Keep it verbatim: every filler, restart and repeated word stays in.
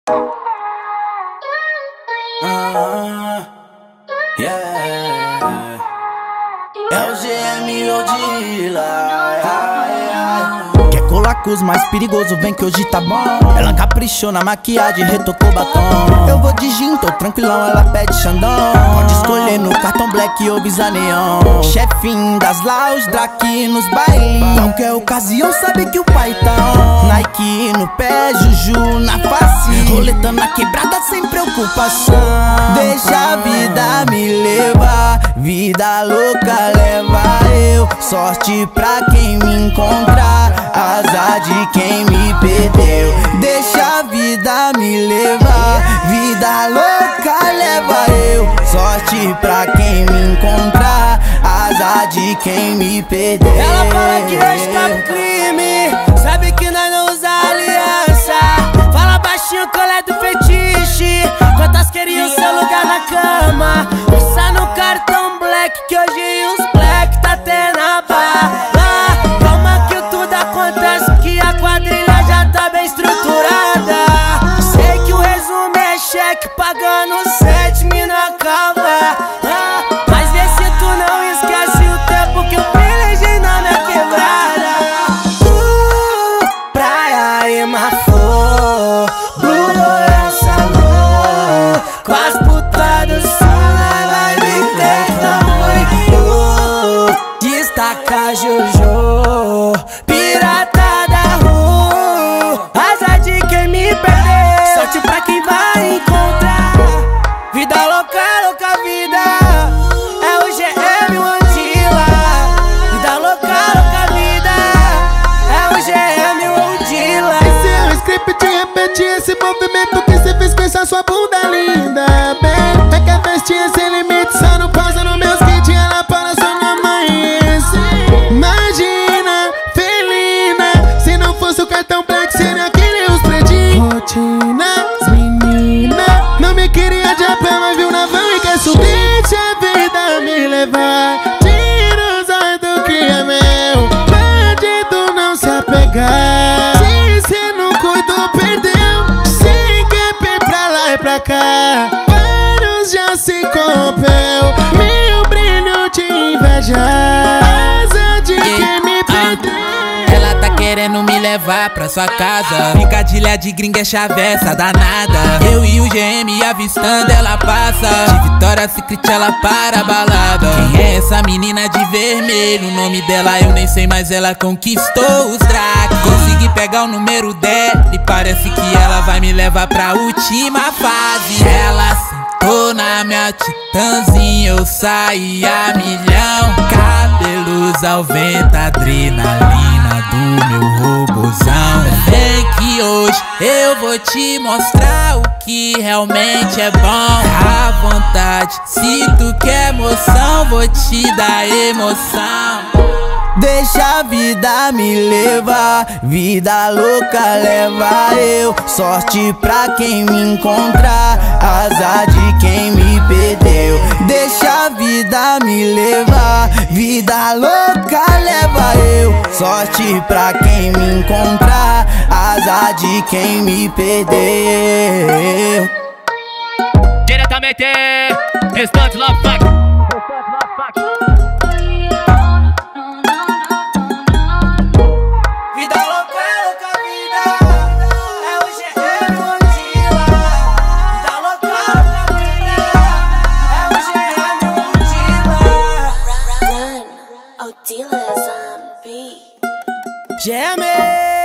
Ah, yeah. É o G M Odila. Quer colar com os mais perigosos, vem que hoje tá bom. Ela caprichou na maquiagem, retocou batom. Eu vou de gin, tô tranquilão, ela pede Xandão. Pode escolher no cartão black ou bisa neon. Chefinho das Laus, Drake nos bailinhos. Qualquer ocasião sabe que o pai tá on. Nike no pé, Juju na face. Roletando na quebrada sem preocupação. Deixa a vida me levar, vida louca leva eu. Sorte pra quem me encontrar, azar de quem me perdeu. Deixa a vida me levar, vida louca leva eu. Sorte pra quem me encontrar, azar de quem me perdeu. Ela fala que hoje tá pro crime, sabe que nós não usa aliança. Fala baixinho que ela é do fetiche, quantas queriam seu lugar na cama. Usa no cartão black que hoje os black tá tendo a bala. Calma que tudo acontece, que a quadrilha já tá bem estruturada. Sei que o resumo é cheque, pagando sete mina calma. Mas vê se tu não esquece o tempo que eu pelejei na minha quebrada. Uh, praia e Mafô, Blue é salão, com as putas do sol na live reclamou. Uh, destaca Jojo, pirata da rua, azar de quem me perdeu. Sorte pra quem vai encontrar, vida louca, louca vida. É o G M Odila, vida louca, louca vida. É o G M Odila. Esse é o script de repetir esse movimento que cê fez com essa sua bunda linda, bem. É que a festinha sem limite, só não pausa no meus kits, ela para só no amanhecer. Imagina, felina, se não fosse o cartão black, seria que nem os predinhos. Rotinas, menina, não me queria de a pé, mas viu na van e quer subir. Se a vida me levar, tira os olhos do que é meu. Bandido não se apegar, se cê não cuidou, perdeu. Sem que pra lá e pra cá, vários já se corrompeu. Meu brilho de inveja, asa de quem me perdeu. Ela tá querendo me levar pra sua casa, picadilha de gringa é chavessa danada. Eu e o G M avistando ela passa, de Vitória Secret ela para a balada. Quem é essa menina de vermelho? O nome dela eu nem sei, mas ela conquistou os Drake. Consegui pegar o número dela e parece que ela vai me levar pra última fase. Ela sentou na minha titãzinha, eu saí a milhão. Cabelos ao vento, adrenalina do meu robozão. Vem que hoje eu vou te mostrar o que realmente é bom. À vontade, se tu quer emoção, vou te dar emoção. Deixa a vida me levar, vida louca leva eu. Sorte pra quem me encontrar, azar de quem me perdeu. Deixa a vida me levar, vida louca leva eu. Sorte pra quem me encontrar, azar de quem me perdeu. Diretamente, Restante Love Fuck. G M